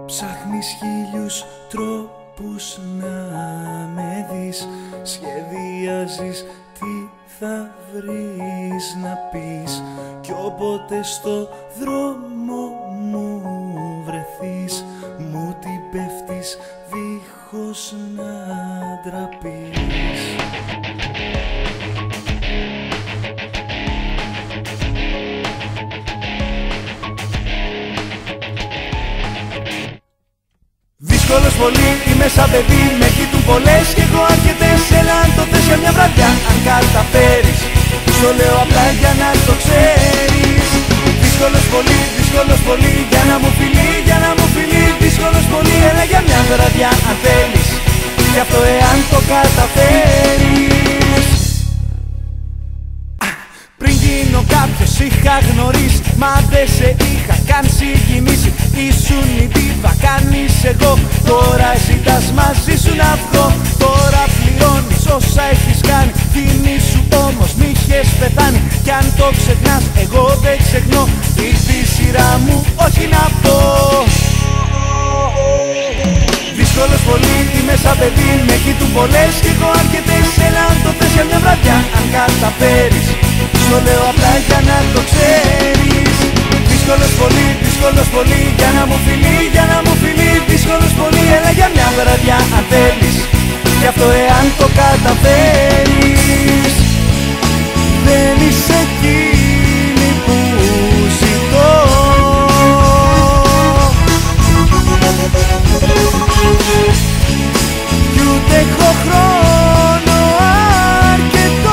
Ψάχνεις χίλιους τρόπους να με δεις, σχεδιάζεις τι θα βρεις να πεις, κι όποτε στο δρόμο μου βρεθείς, μου την πέφτεις δίχως να ντραπείς. Δύσκολος πολύ, είμαι σαν παιδί, με κοιτούν πολλές κι έχω αρκετές. Έλα αν το θες για μια βραδιά, αν καταφέρεις, στο λέω απλά για να το ξέρεις. Δύσκολος πολύ, για να μου φιλεί, για να μου φιλεί. Δύσκολος πολύ, έλα για μια βραδιά αν θέλεις, γι' αυτό εάν το καταφέρεις. Πριν γίνω κάποιος είχα γνωρίσει, μα δεν σε είχα καν συγκινήσει. Ήσουν η δίβα, κάνεις εγώ, τώρα ζητάς μαζί σου να βγω. Τώρα πληρώνεις όσα έχεις κάνει, θυμήσου όμως μ' είχες πεθάνει. Κι αν το ξεχνάς, εγώ δεν ξεχνώ, ήρθε η σειρά μου όχι να πω. Δύσκολος πολύ, είμαι σαν παιδί, με κοιτούν πολλές κι έχω αρκετές. Έλα αν το θες για μια βραδιά, αν καταφέρεις, στο λέω απλά για να το ξέρεις. Δύσκολος πολύ, για να μου φιλεί, για να μου φιλεί. Δύσκολος πολύ, έλα για μια βραδιά αν θέλεις, γι' αυτό εάν το καταφέρεις. Δεν είσαι εκείνη που ζητώ, κι ούτε έχω χρόνο αρκετό.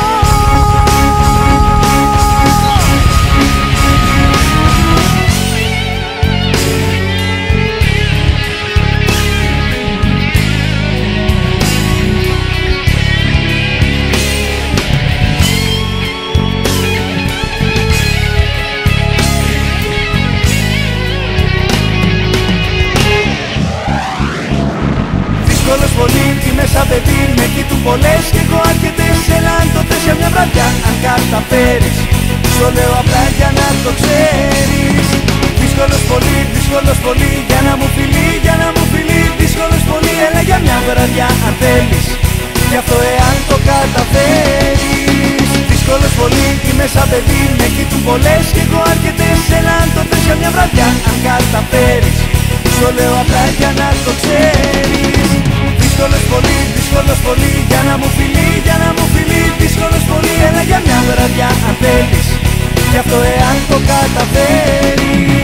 Δύσκολος πολύ, είμαι σαν παιδί, με κοιτούν πολλές κι έχω αρκετές. Έλα αν το θες για μια βραδιά, αν καταφέρεις, στο λέω απλά για να το ξέρεις. Δύσκολος πολύ, για να μου φιλεί, για να μου φιλεί. Δύσκολος πολύ, έλα για μια βραδιά αν θέλεις, γι' αυτό εάν το καταφέρεις. Δύσκολος πολύ, είμαι σαν παιδί, με κοιτούν πολλές κι έχω αρκετές. Έλα αν το θες για μια βραδιά, αν καταφέρεις, στο λέω απλά για να το ξέρεις. Δύσκολος πολύ, για να μου φιλεί, για να μου φιλεί. Δύσκολος πολύ, έλα για μια βραδιά αν θέλεις, γι' αυτό εάν το καταφέρεις.